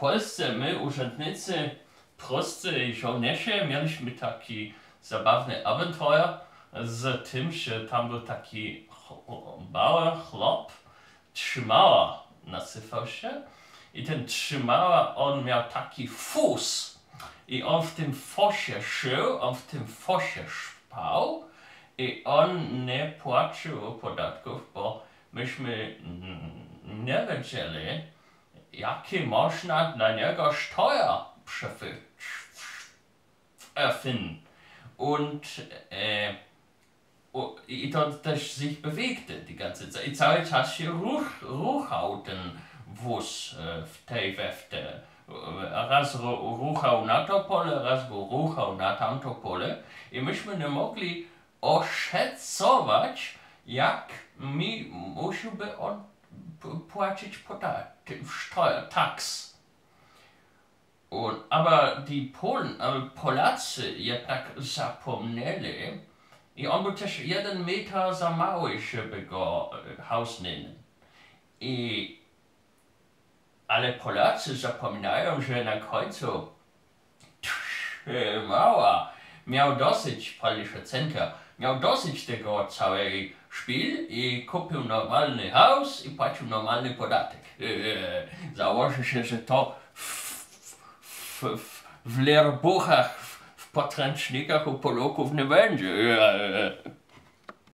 Polsce my, urzędnicy, prosty żołnierze, mieliśmy taki zabawny abenteuer z tym, że tam był taki mały chłop, Trzymała nazywał się, i ten Trzymała, on miał taki fus i on w tym fosie żył, on w tym fosie spał i on nie płacił podatków, bo myśmy nie wiedzieli, jakie można dla niego Steuer erfinden. I to też sich bewegte die ganze Zeit. I cały czas się ruchał ten wóz w tej wewte. Raz ruchał na to pole, raz go ruchał na tamto pole. I myśmy nie mogli oszacować, jak mi musiałby on płacić Steuer, Tax. Aber die Polacy jednak zapomnieli, i on był też 1 meter za mały, żeby go hausnehmen. Ale Polacy zapominają, że na końcu Trzymała miał dosyć, polnische Center, miał dosyć tego całego spiel i kupił normalny haus i płacił normalny podatek. Założy się, że to w lehrbuchach, w podręcznikach u Polaków nie będzie.